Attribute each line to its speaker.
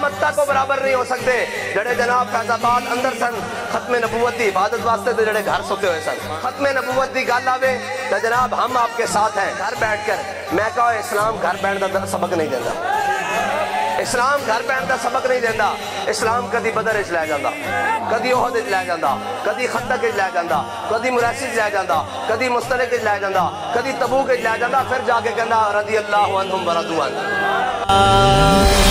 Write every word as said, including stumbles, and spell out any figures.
Speaker 1: क़यामत तक को बराबर नहीं हो सकते। जड़े जनाब फैजाबाद अंदर सन खत्मे नबूवत की इबादत वास्ते तो जड़े घर सोते हुए सन, खत्मे नबूवत की गल आवे तो जनाब हम आपके साथ हैं। घर बैठ कर मैं कहा इस्लाम घर बैठ का सबक नहीं देता, इस्लाम घर बैठ का सबक नहीं देता। इस्लाम कदी बदर च लै जाता, कदी ओहद च लै जाता, कदी खंदक च लै जाता, कदी मुरैसी च लै जाता, कदी मुस्तलिक च लै जाता, कदी तबूक च लै जाता, फिर जाके कहता रज़ी अल्लाहु अन्हुम व रज़ू अन्हु।